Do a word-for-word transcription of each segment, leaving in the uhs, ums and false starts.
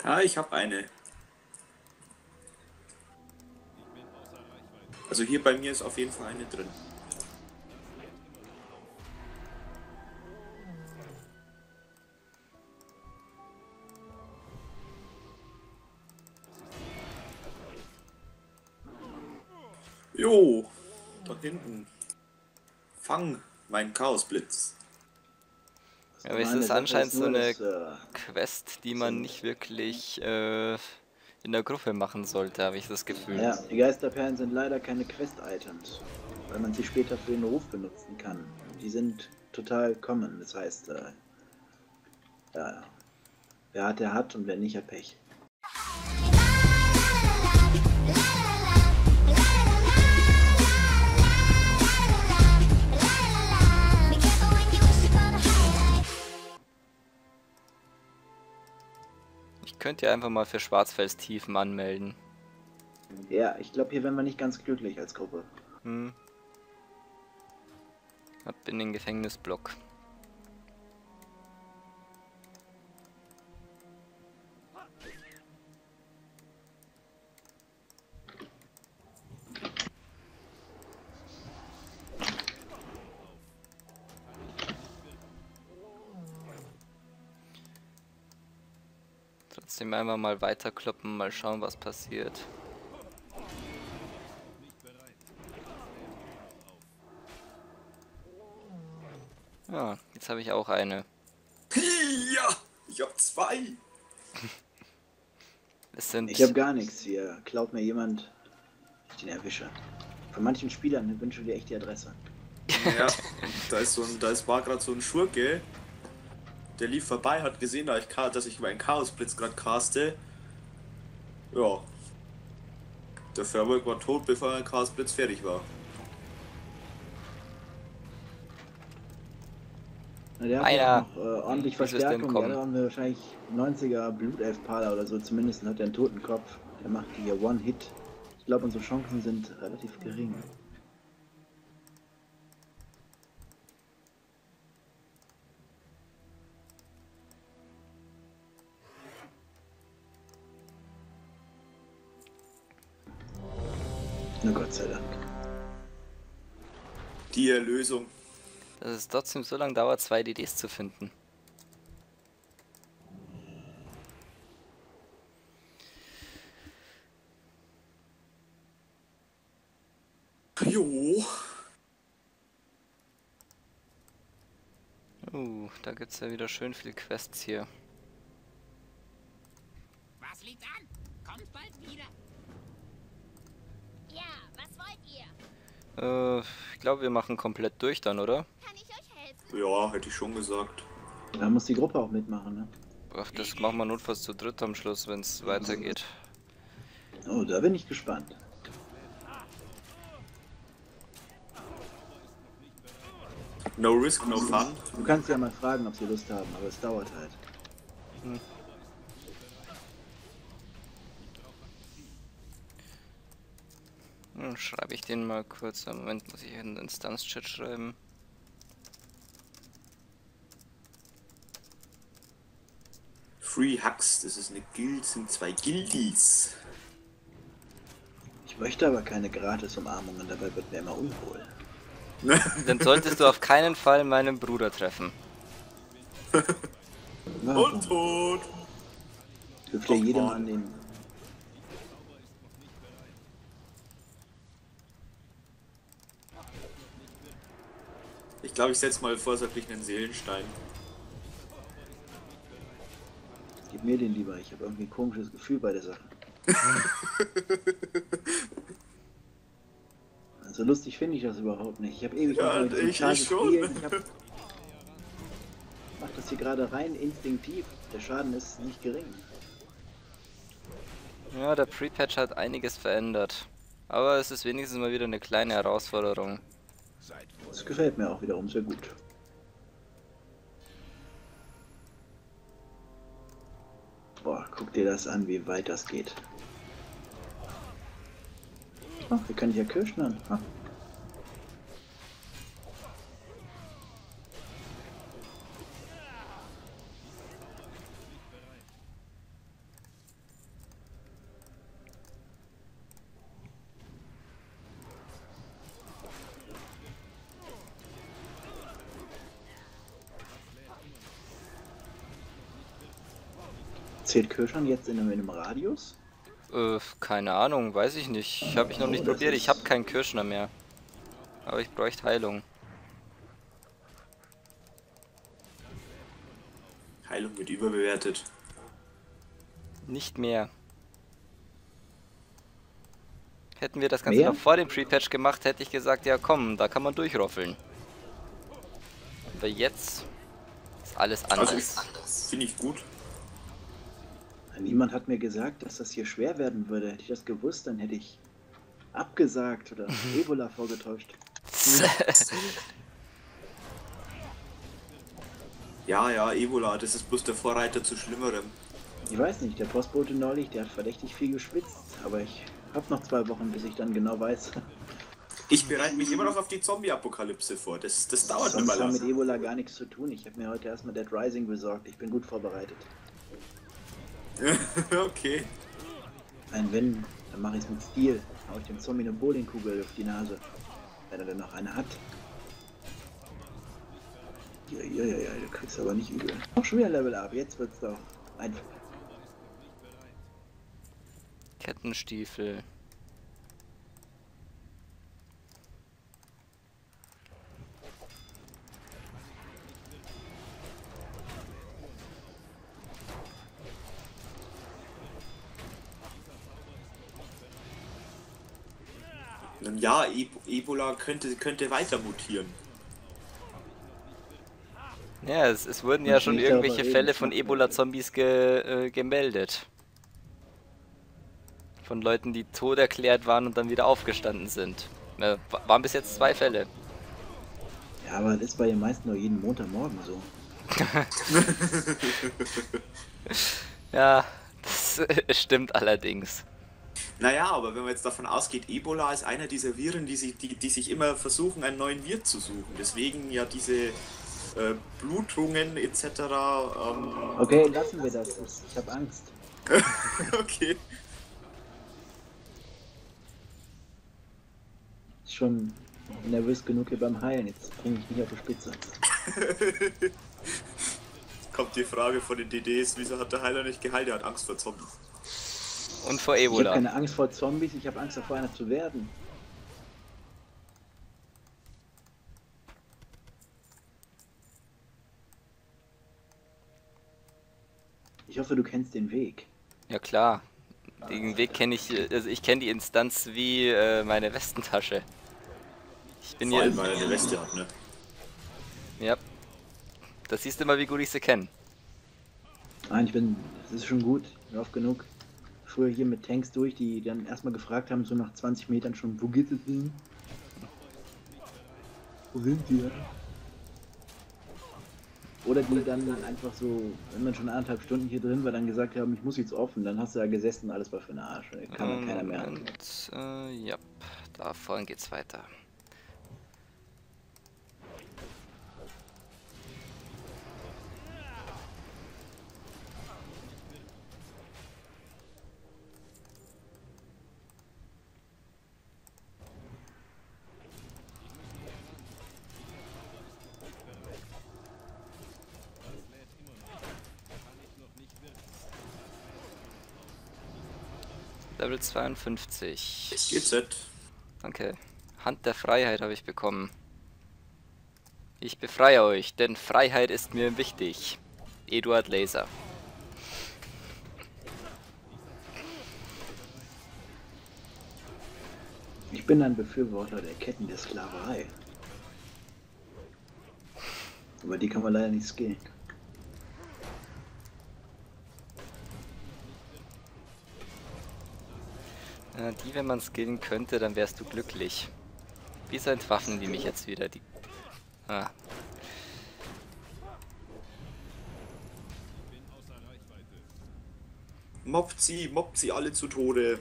Ja, ich habe eine. Also hier bei mir ist auf jeden Fall eine drin. Jo, dort hinten. Fang meinen Chaosblitz. Ja, aber es ist anscheinend so eine Quest, die man nicht wirklich äh, in der Gruppe machen sollte, habe ich das Gefühl. Ja, die Geisterperlen sind leider keine Quest-Items, weil man sie später für den Ruf benutzen kann. Die sind total common, das heißt, äh, ja, wer hat, der hat und wer nicht, hat Pech. Ich könnte ja einfach mal für Schwarzfels Tiefen anmelden. Ja, ich glaube, hier werden wir nicht ganz glücklich als Gruppe. Hm. Ab in den Gefängnisblock. Trotzdem einfach mal weiterkloppen, mal schauen, was passiert. Ja, jetzt habe ich auch eine. Ja, ich habe zwei. Es sind Ich habe gar nichts hier. Klaut mir jemand, ich den erwische. Von manchen Spielern wünsche ich dir echt die Adresse. Ja, da ist so ein, da ist, war gerade so ein Schurke, der lief vorbei, hat gesehen, dass ich, dass ich meinen Chaosblitz gerade caste. Ja. Der Furbolg war tot, bevor mein Chaosblitz fertig war. Na, der hat Einer. ja auch noch äh, ordentlich Wie ist es denn Verstärkung. Ja, kommen? da haben wir wahrscheinlich neunziger Blutelf-Paler oder so. Zumindest hat er einen toten Kopf. Der macht hier One-Hit. Ich glaube, unsere Chancen sind relativ gering. Na Gott sei Dank. Die Erlösung. Dass es trotzdem so lange dauert, zwei D Ds zu finden. Jo. Uh, da gibt's ja wieder schön viel Quests hier. Was liegt an? Kommt bald wieder. Ja, was wollt ihr? Äh, ich glaube, wir machen komplett durch dann, oder? Kann ich euch helfen? Ja, hätte ich schon gesagt. Da muss die Gruppe auch mitmachen, ne? Ach, das machen wir notfalls zu dritt am Schluss, wenn es weitergeht. Oh, da bin ich gespannt. No risk, no fun. Du kannst ja mal fragen, ob sie Lust haben, aber es dauert halt. Hm. Dann schreibe ich den mal kurz. Im Moment muss ich in den Instanz-Chat schreiben. Free Hacks, das ist eine Guild, sind zwei Guildies. Ich möchte aber keine Gratis-Umarmungen, dabei wird mir immer unwohl. Dann solltest du auf keinen Fall meinen Bruder treffen. Und tot. Hüpft ja Och, jedem Mann. an den... Ich glaube, ich setze mal vorsätzlich einen Seelenstein. Gib mir den lieber, ich habe irgendwie ein komisches Gefühl bei der Sache. So lustig finde ich das überhaupt nicht. Ich habe ewig Ja, nicht mehr diesen ich- Schal ich schon. gespielt. Ich hab... mach das hier gerade rein instinktiv. Der Schaden ist nicht gering. Ja, der Pre-Patch hat einiges verändert. Aber es ist wenigstens mal wieder eine kleine Herausforderung. Das gefällt mir auch wiederum sehr gut. Boah, guck dir das an, wie weit das geht. Ach, wir können hier Kirschnern. Ah. Zählt Kirschan jetzt in einem, in einem Radius? Äh, keine Ahnung, weiß ich nicht. Ich habe ich noch nicht Oh, das probiert. ist- Ich habe keinen Kirschner mehr. Aber ich bräuchte Heilung. Heilung wird überbewertet. Nicht mehr. Hätten wir das Ganze Mehr? noch vor dem Pre-Patch gemacht, hätte ich gesagt, ja komm, da kann man durchroffeln. Aber jetzt ist alles anders. Also, finde ich gut. Niemand hat mir gesagt, dass das hier schwer werden würde. Hätte ich das gewusst, dann hätte ich abgesagt oder Ebola vorgetäuscht. Ja, ja, Ebola, das ist bloß der Vorreiter zu Schlimmerem. Ich weiß nicht, der Postbote neulich, der hat verdächtig viel geschwitzt, aber ich habe noch zwei Wochen, bis ich dann genau weiß. Ich bereite mich immer noch auf die Zombie-Apokalypse vor. Das, das dauert Sonst immer hat mit lang. Ebola gar nichts zu tun. Ich habe mir heute erstmal Dead Rising besorgt. Ich bin gut vorbereitet. Okay. Nein, wenn, dann mache ich es mit Stil. Hau ich dem Zombie eine Bowlingkugel auf die Nase. Wenn er denn noch eine hat. Ja, ja, ja, ja, du kriegst aber nicht übel. Noch schon wieder Level Up, jetzt wird's doch einfach. Kettenstiefel. Ja, e Ebola könnte, könnte weiter mutieren. Ja, es, es wurden ja Man schon spricht irgendwelche darüber Fälle reden, von macht man Ebola-Zombies ge, äh, gemeldet. Von Leuten, die tot erklärt waren und dann wieder aufgestanden sind. Äh, wa- waren bis jetzt zwei Fälle. Ja, aber das ist bei den meisten nur jeden Montagmorgen so. Ja, das äh, stimmt allerdings. Naja, aber wenn man jetzt davon ausgeht, Ebola ist einer dieser Viren, die sich, die, die sich immer versuchen, einen neuen Wirt zu suchen. Deswegen ja diese äh, Blutungen et cetera. Ähm, Okay, lassen wir das. Ich, ich habe Angst. okay. Ist schon nervös genug hier beim Heilen. Jetzt bringe ich mich auf die Spitze. Kommt die Frage von den D Ds, wieso hat der Heiler nicht geheilt? Er hat Angst vor Zombies. Und vor Ich habe Ebola. keine Angst vor Zombies, ich habe Angst davor, einer zu werden. Ich hoffe, du kennst den Weg. Ja klar. Den Weg kenne ich, äh, also ich kenne die Instanz wie äh, meine Westentasche. Ich bin Vor hier. allem, weil er eine Weste hat, ne? Ja. Das siehst du mal, wie gut ich sie kenne. Nein, ich bin, das ist schon gut, oft genug. Früher hier mit Tanks durch, die dann erstmal gefragt haben, so nach zwanzig Metern schon, wo geht es hin? Wo sind wir? Oder die dann einfach so, wenn man schon anderthalb Stunden hier drin war, dann gesagt haben, ich muss jetzt offen, dann hast du da gesessen, alles war für den Arsch. Kann man keiner mehr. Und, äh, ja, da vorhin geht's weiter. Level zweiundfünfzig. G Z. Danke. Hand der Freiheit habe ich bekommen. Ich befreie euch, denn Freiheit ist mir wichtig. Eduard Laser. Ich bin ein Befürworter der Ketten der Sklaverei. Aber die kann man leider nicht skillen. Ja, die, wenn man skillen könnte, dann wärst du glücklich. Wieso entwaffnen die mich jetzt wieder? Die. Ah. Mobbt sie, mobbt sie alle zu Tode.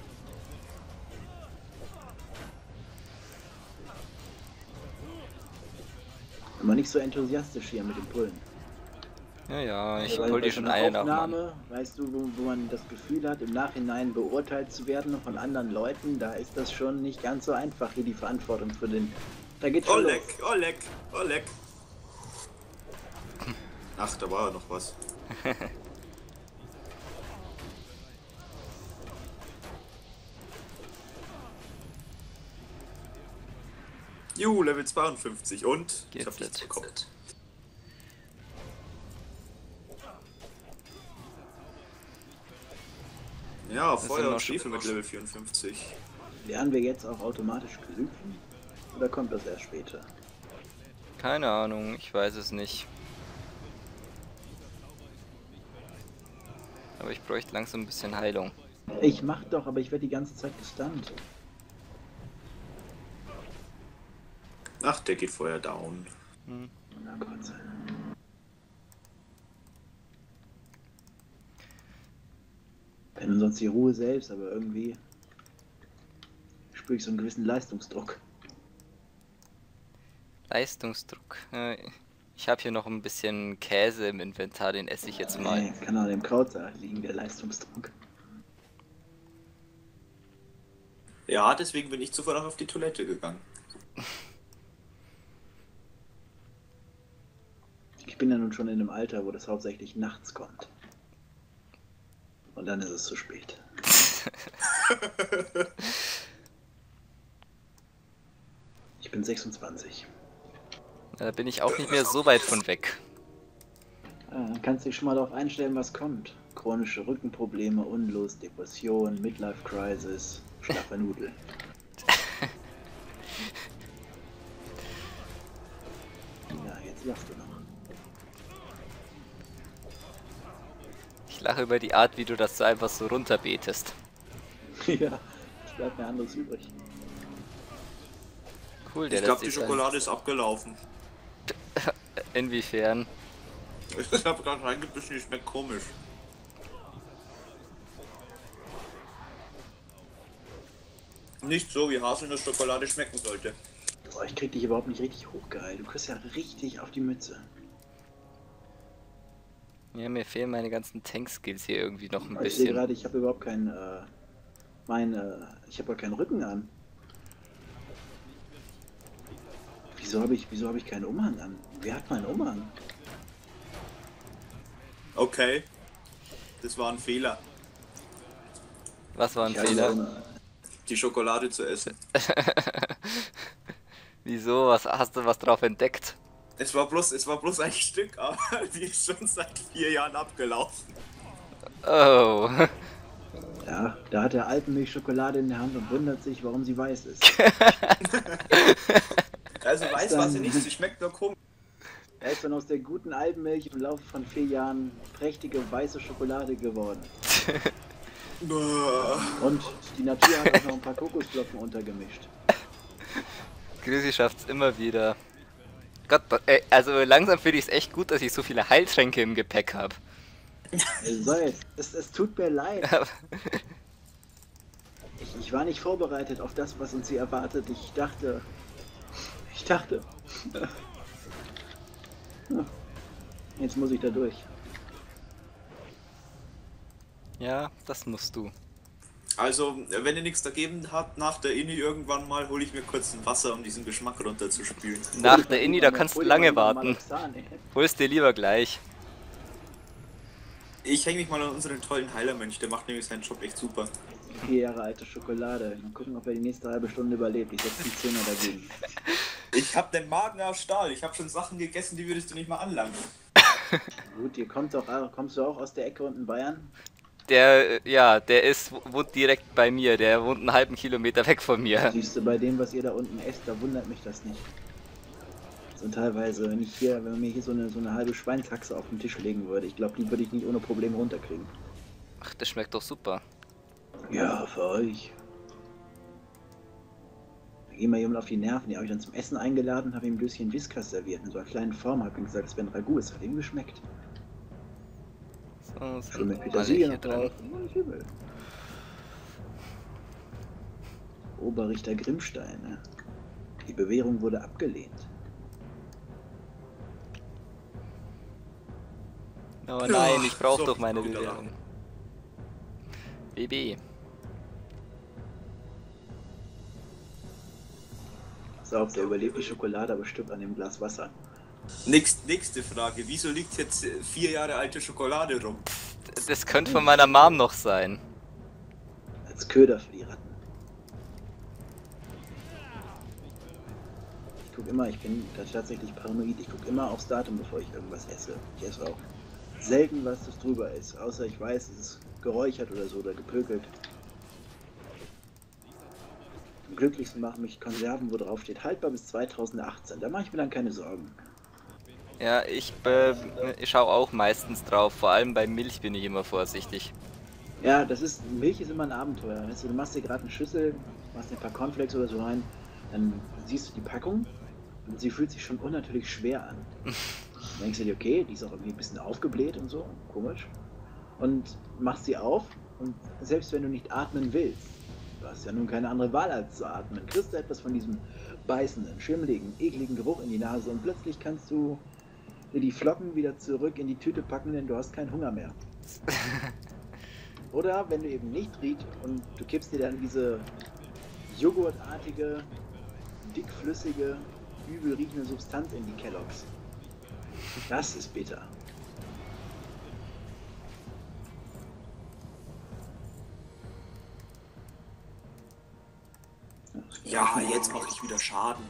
Immer nicht so enthusiastisch hier mit dem Pullen. Ja, ja, ich Weil pull bei die so schon einer eine nach dem anderen. Aufnahme, weißt du, wo, wo man das Gefühl hat, im Nachhinein beurteilt zu werden von anderen Leuten, da ist das schon nicht ganz so einfach, hier die Verantwortung für den... Da geht's schon Oleg, los. Oleg, Oleg. Ach, da war ja noch was. Juhu, Level zweiundfünfzig und Geht's ich hab nichts nicht. bekommen. Ja, sind Feuer wir und schon Stiefel mit Level vierundfünfzig. Werden wir jetzt auch automatisch Gelyphen? Oder kommt das erst später? Keine Ahnung, ich weiß es nicht. Aber ich bräuchte langsam ein bisschen Heilung. Ich mach doch, aber ich werde die ganze Zeit gestunt. Ach, der geht vorher down. Hm. Na Gott sei Dank. Bin sonst die Ruhe selbst, aber irgendwie spüre ich so einen gewissen Leistungsdruck. Leistungsdruck. Äh, Ich habe hier noch ein bisschen Käse im Inventar, den esse ich jetzt mal. Nee, kann auch im Kraut liegen, der Leistungsdruck. Ja, deswegen bin ich zuvor noch auf die Toilette gegangen. Ich bin ja nun schon in einem Alter, wo das hauptsächlich nachts kommt. Und dann ist es zu spät. Ich bin sechsundzwanzig. Da bin ich auch nicht mehr so weit von weg. Ja, dann kannst du dich schon mal darauf einstellen, was kommt. Chronische Rückenprobleme, Unlust, Depression, Midlife Crisis, schlaffe Nudel. Ja, jetzt lachst du noch. Ich lache über die Art, wie du das so einfach so runterbetest. Ja, es bleibt mir anderes übrig. Cool, der Ich glaube, lässt die sich Schokolade ist abgelaufen. sein- Inwiefern? Ich habe gerade reingebissen, die schmeckt komisch. Nicht so, wie Haselnuss-Schokolade schmecken sollte. Boah, ich krieg dich überhaupt nicht richtig hochgeheilt. Du kriegst ja richtig auf die Mütze. Ja, mir fehlen meine ganzen Tank-Skills hier irgendwie noch ein Aber ich sehe bisschen. gerade, ich habe überhaupt keinen, äh, mein, äh, ich habe ja keinen Rücken an. Wieso habe ich, wieso habe ich keinen Umhang an? Wer hat meinen Umhang? Okay. Das war ein Fehler, Was war ein Ich hatte Fehler? so eine- die Schokolade zu essen. Wieso? Was hast du was drauf entdeckt? Es war bloß, es war bloß ein Stück, aber die ist schon seit vier Jahren abgelaufen. Oh. Ja, da hat der Alpenmilch-Schokolade in der Hand und wundert sich, warum sie weiß ist. Also weiß was sie nicht, sie schmeckt nur komisch. Er ist dann aus der guten Alpenmilch im Laufe von vier Jahren prächtige weiße Schokolade geworden. Und die Natur hat auch noch ein paar Kokosflocken untergemischt. Grüßi schafft's immer wieder. Gott, ey, also langsam finde ich es echt gut, dass ich so viele Heiltränke im Gepäck habe. So jetzt, es, es tut mir leid. Ich, ich war nicht vorbereitet auf das, was uns hier erwartet. Ich dachte... Ich dachte... Jetzt muss ich da durch. Ja, das musst du. Also, wenn ihr nichts dagegen habt, nach der Inni irgendwann mal hole ich mir kurz ein Wasser, um diesen Geschmack runterzuspülen. Nach der Inni, da kannst du lange warten. Holst dir lieber gleich. Ich hänge mich mal an unseren tollen Heilermönch, der macht nämlich seinen Job echt super. Vier Jahre alte Schokolade. Mal gucken, ob er die nächste halbe Stunde überlebt. Ich setze die Zähne dagegen. Ich hab den Magen aus Stahl, ich habe schon Sachen gegessen, die würdest du nicht mal anlangen. Gut, ihr kommt doch, kommst du auch aus der Ecke unten Bayern? Der, ja, der ist, wohnt direkt bei mir. Der wohnt einen halben Kilometer weg von mir. Siehst du, bei dem, was ihr da unten esst, da wundert mich das nicht. Und teilweise, wenn ich hier, wenn man mir hier so eine, so eine halbe Schweinshaxe auf den Tisch legen würde, ich glaube, die würde ich nicht ohne Probleme runterkriegen. Ach, das schmeckt doch super. Ja, für euch. Da ging mal jemand auf die Nerven, die habe ich dann zum Essen eingeladen, habe ihm ein bisschen Whiskas serviert in so einer kleinen Form, habe ihm gesagt, es wäre ein Ragout, es hat ihm geschmeckt. So, Schon mit sind alle Petersilie hier noch drauf. drin. Ja, nicht übel. Oberrichter Grimmstein, ne? Die Bewährung wurde abgelehnt. Oh nein, ich brauche So, doch meine wieder Bewährung. B B. So, der überlebt die Schokolade, aber stirbt an dem Glas Wasser. Nächst, nächste Frage, wieso liegt jetzt äh, vier Jahre alte Schokolade rum? Das könnte von meiner Mom noch sein. Als Köder für die Ratten. gucke immer, ich bin da tatsächlich paranoid, ich gucke immer aufs Datum, bevor ich irgendwas esse. Ich esse auch selten, was das drüber ist, außer ich weiß, es ist geräuchert oder so oder gepökelt. Am glücklichsten machen mich Konserven, wo drauf steht, haltbar bis zweitausendachtzehn. Da mache ich mir dann keine Sorgen. Ja, ich, äh, ich schaue auch meistens drauf, vor allem bei Milch bin ich immer vorsichtig. Ja, das ist, Milch ist immer ein Abenteuer. Weißt du, du machst dir gerade eine Schüssel, machst dir ein paar Cornflakes oder so rein, dann siehst du die Packung und sie fühlt sich schon unnatürlich schwer an. Dann denkst du dir, okay, die ist auch irgendwie ein bisschen aufgebläht und so, komisch. Und machst sie auf und selbst wenn du nicht atmen willst, du hast ja nun keine andere Wahl als zu atmen, kriegst du etwas von diesem beißenden, schimmeligen, ekligen Geruch in die Nase und plötzlich kannst du dir die Flocken wieder zurück in die Tüte packen, denn du hast keinen Hunger mehr. Oder wenn du eben nicht riechst und du kippst dir dann diese joghurtartige, dickflüssige, übel riechende Substanz in die Kelloggs. Das ist bitter. Ja, jetzt mache ich wieder Schaden.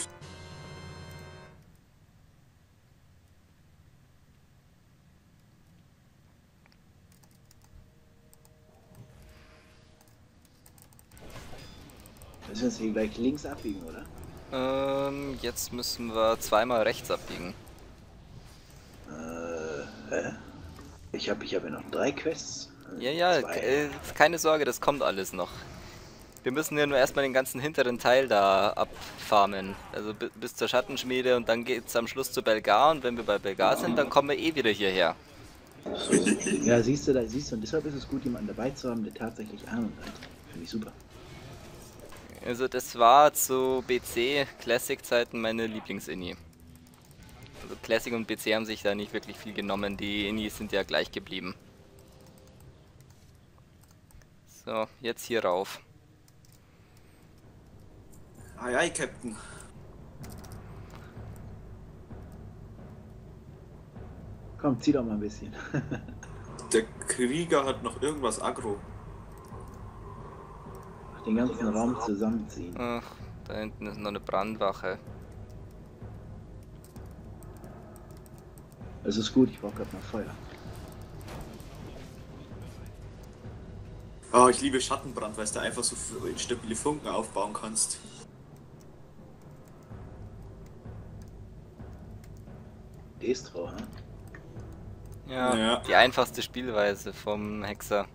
Müssen wir jetzt hier gleich links abbiegen, oder? Ähm, jetzt müssen wir zweimal rechts abbiegen. Äh, hä? Ich habe ich hab ja noch drei Quests. Ja, ja, äh, keine Sorge, das kommt alles noch. Wir müssen ja nur erstmal den ganzen hinteren Teil da abfarmen. Also bis zur Schattenschmiede und dann geht's am Schluss zu Belgar und wenn wir bei Belgar sind, dann kommen wir eh wieder hierher. Ja, siehst du, da siehst du, und deshalb ist es gut, jemanden dabei zu haben, der tatsächlich Ahnung hat. Finde ich super. Also das war zu B C Classic Zeiten meine Lieblings-Inni. Also Classic und B C haben sich da nicht wirklich viel genommen, die Innis sind ja gleich geblieben. So, jetzt hier rauf. Ei, ei, Captain. Komm, zieh doch mal ein bisschen. Der Krieger hat noch irgendwas aggro. Den ganzen Raum zusammenziehen. Ach, da hinten ist noch eine Brandwache. Es ist gut, ich brauche gerade mal Feuer. Oh, ich liebe Schattenbrand, weil du einfach so instabile Funken aufbauen kannst. Destro, ne? Ja, ja, die einfachste Spielweise vom Hexer.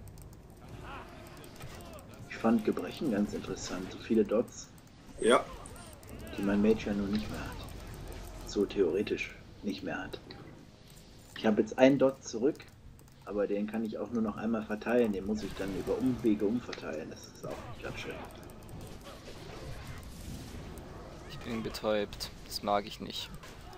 Ich fand Gebrechen ganz interessant. So viele Dots. Ja. Die mein Mage ja nun nicht mehr hat. So theoretisch nicht mehr hat. Ich habe jetzt einen Dot zurück, aber den kann ich auch nur noch einmal verteilen. Den muss ich dann über Umwege umverteilen. Das ist auch nicht ganz schön. Ich bin betäubt. Das mag ich nicht.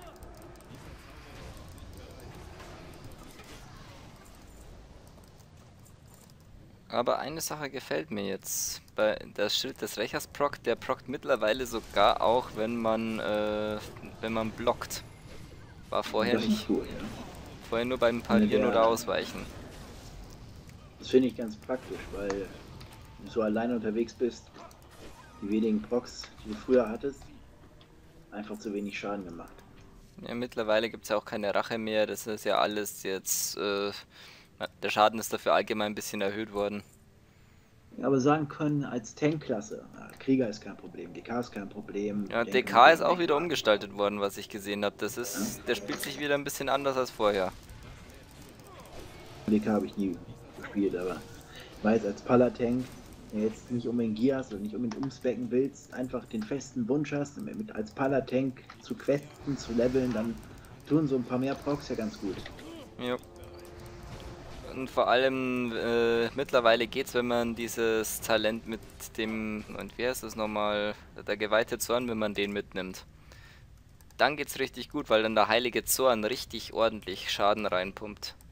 Aber eine Sache gefällt mir jetzt. Bei das Schild des Rächers prockt, der prockt mittlerweile sogar auch, wenn man äh, wenn man blockt. War vorher das nicht. Cool, ja. Vorher nur beim Parieren oder Ausweichen. Das finde ich ganz praktisch, weil du so alleine unterwegs bist, die wenigen Procs, die du früher hattest, einfach zu wenig Schaden gemacht. Ja, mittlerweile gibt es ja auch keine Rache mehr, das ist ja alles jetzt, äh, der Schaden ist dafür allgemein ein bisschen erhöht worden. Aber sagen können, als Tankklasse, Krieger ist kein Problem, D K ist kein Problem. Ja, D K ist auch wieder umgestaltet worden, was ich gesehen habe. Das ist, ja? Der spielt sich wieder ein bisschen anders als vorher. D K habe ich nie gespielt, aber ich weiß, als Palatank, wenn du jetzt nicht unbedingt Gear hast oder nicht unbedingt umspecken willst, einfach den festen Wunsch hast, mit als Palatank zu questen, zu leveln, dann tun so ein paar mehr Procs ja ganz gut. Ja. Und vor allem äh, mittlerweile geht's, wenn man dieses Talent mit dem, und wie heißt das nochmal, der geweihte Zorn, wenn man den mitnimmt. Dann geht's richtig gut, weil dann der heilige Zorn richtig ordentlich Schaden reinpumpt.